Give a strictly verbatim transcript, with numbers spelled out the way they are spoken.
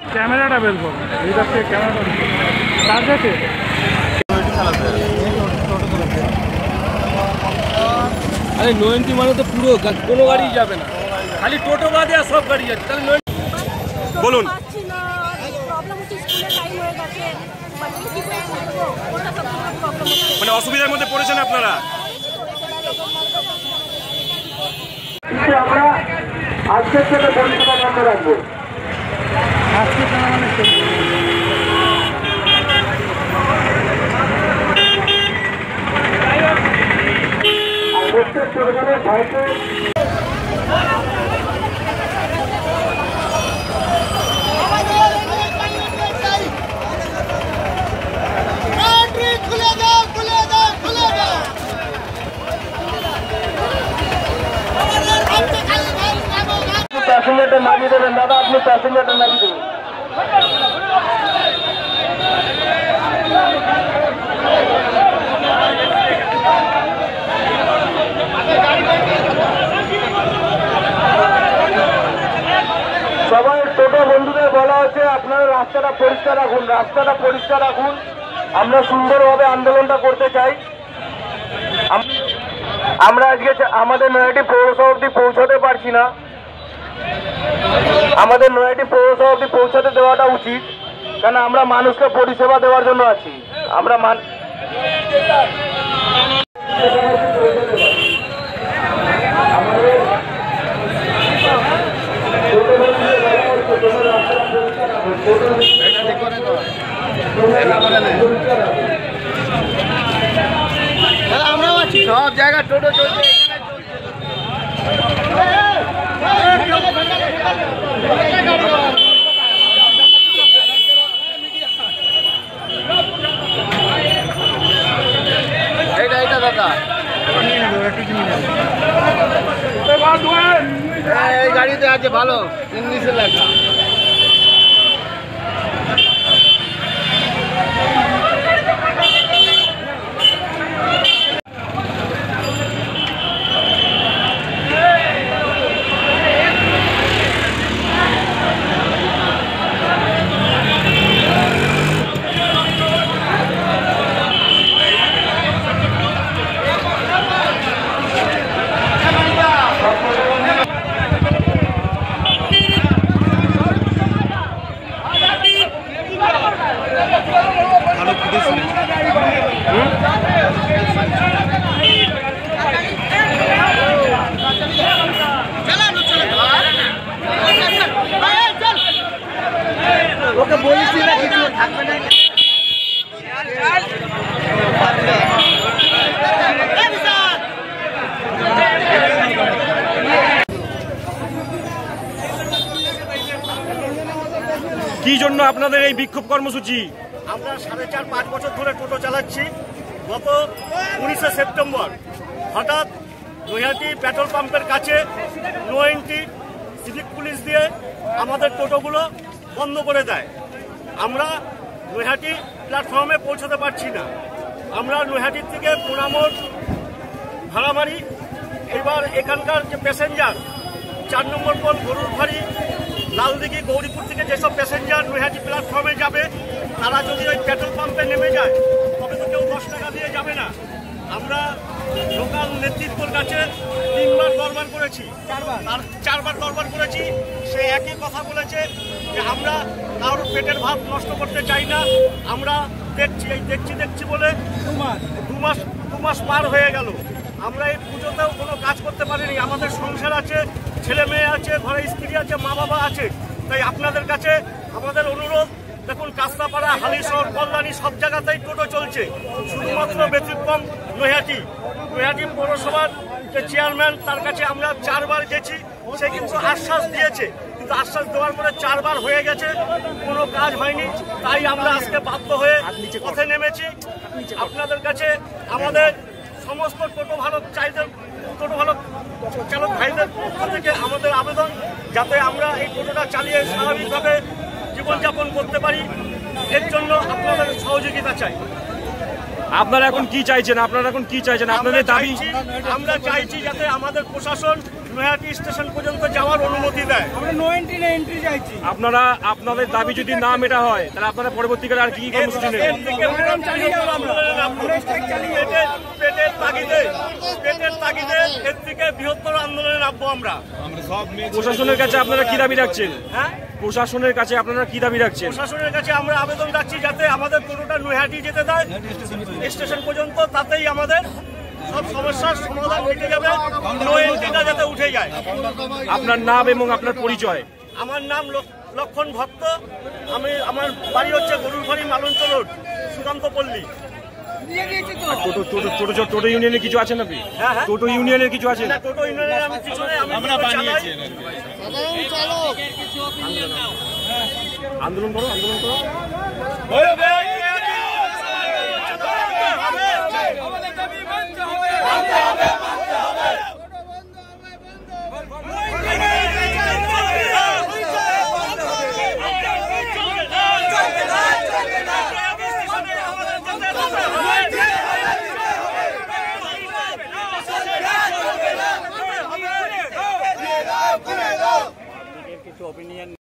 ক্যামেরাটা বের করো, এইটা ক্যামেরাটা কাজ আছে। আরে নো এন্ট্রি মানে তো পুরো কোনো গাড়ি যাবে না, খালি টোটো বাদে আর সব গাড়ি যাচ্ছে। তাহলে বলুন, মানে অসুবিধার মধ্যে পড়েছেন আপনারা? আমরা আজকের থেকে পরিষেবা বন্ধ রাখবো। আজকে প্যাসেঞ্জারটা নামিয়ে দেবেন দাদা, আপনি প্যাসেঞ্জারটা নামিয়ে দেবেন। সবাই টোটো বন্ধুদের বলা হচ্ছে আপনারা রাস্তাটা পরিষ্কার রাখুন, রাস্তাটা পরিষ্কার রাখুন। আমরা সুন্দরভাবে আন্দোলনটা করতে চাই। আমরা আজকে আমাদের নয়াটি পৌরসভা অবধি পৌঁছাতে পারছি না, আমাদের নয়াটি পৌরসভা অবধি পৌঁছাতে দেওয়াটা উচিত, কারণ আমরা মানুষকে পরিষেবা দেওয়ার জন্য আছি। আমরা মান আমরাও আছি, সব জায়গায় টোটো চলছে। এইটা এইটা দাদা এই গাড়িতে আছে ভালো ইংলিশে লেখা। ওকে বলিস না কিছু থাকবে না। কি জন্য আপনাদের এই বিক্ষোভ কর্মসূচি? আমরা সাড়ে চার পাঁচ বছর ধরে টোটো চালাচ্ছি। গত উনিশে সেপ্টেম্বর হঠাৎ নৈহাটি পেট্রোল পাম্পের কাছে নো এন্ট্রি সিভিক পুলিশ দিয়ে আমাদের টোটোগুলো বন্ধ করে দেয়। আমরা নৈহাটি প্ল্যাটফর্মে পৌঁছতে পারছি না। আমরা নৈহাটির থেকে পুনামোড় ভাড়া মারি। এবার এখানকার যে প্যাসেঞ্জার চার নম্বর পোল গরুর ফাড়ি লালদিঘি গৌরীপুর থেকে যেসব প্যাসেঞ্জার নৈহাটি প্ল্যাটফর্মে যাবে তারা যদি ওই পেট্রোল পাম্পে নেমে যায় তবে তো কেউ দশ টাকা দিয়ে যাবে না। আমরা লোকাল নেতৃত্বের কাছে তিনবার দরবার করেছি, চারবার চারবার দরবার করেছি। সে একই কথা বলেছে যে আমরা কারোর পেটের ভাত নষ্ট করতে চাই না। আমরা দেখছি এই দেখছি দেখছি বলে দু মাস দু মাস দু মাস পার হয়ে গেল। আমরা এই পুজোতেও কোনো কাজ করতে পারিনি। আমাদের সংসার আছে, ছেলে মেয়ে আছে, ঘরে স্ত্রী আছে, মা বাবা আছে। তাই আপনাদের কাছে আমাদের অনুরোধ, দেখুন কাস্তাপাড়া, হালিশহর, কল্যাণী সব জায়গাতেই টোটো চলছে, শুধুমাত্র ব্যতিক্রম নৈহাটি। নৈহাটি পৌরসভার যে চেয়ারম্যান তার কাছে আমরা চারবার গেছি, সে কিন্তু আশ্বাস দিয়েছে, কিন্তু আশ্বাস দেওয়ার পরে চারবার হয়ে গেছে, কোনো কাজ হয়নি। তাই আমরা আজকে বাধ্য হয়ে পথে নেমেছি। আপনাদের কাছে আমাদের সমস্ত টোটো ভারত চাইদের টোটো ভারত চালক ভাইদের পক্ষ থেকে আমাদের আবেদন, যাতে আমরা এই টোটোটা চালিয়ে স্বাভাবিকভাবে জীবনযাপন করতে পারি, এর জন্য আপনাদের সহযোগিতা চাই। আপনারা এখন কি চাইছেন? আপনারা এখন কি চাইছেন? আপনাদের দাবি? আমরা চাইছি যাতে আমাদের প্রশাসন নৈহাটি স্টেশন পর্যন্ত যাওয়ার অনুমতি দেয়। আপনারা আপনাদের দাবি যদি না মেটা হয় তাহলে আপনারা পরবর্তীকালে আর কি কি কর্মসূচি নেবেন? পেটের তাগিদে পেটের তাগিদে এর থেকে বৃহত্তর আন্দোলনে নামবো আমরা। প্রশাসনের কাছে আপনারা কি দাবি রাখছেন? হ্যাঁ, প্রশাসনের কাছে আপনারা কি দাবি রাখছেন? প্রশাসনের কাছে আমরা আবেদন রাখছি যাতে আমাদের টোটোটা নৈহাটি যেতে দেয় স্টেশন পর্যন্ত, তাতেই আমাদের সব সমস্যার সমাধান মিটে যাবে, নো এন্ট্রিটা যাতে উঠে যায়। আপনার নাম এবং আপনার পরিচয়? আমার নাম লক- লক্ষণ ভক্ত। আমি আমার বাড়ি হচ্ছে গরুরবাড়ি মালঞ্চ রোড, সুকান্ত পল্লী। টোটো টোটো টোটো টোটো ইউনিয়নের কিছু আছেন আপনি? হ্যাঁ, হ্যাঁ। টোটো ইউনিয়নের কিছু আছেন? না, টোটো ইউনিয়নের আমি কিছু নেই, আমি টোটো চালাই। আন্দোলন করো আন্দোলন করো কিছু অপিনিয়ন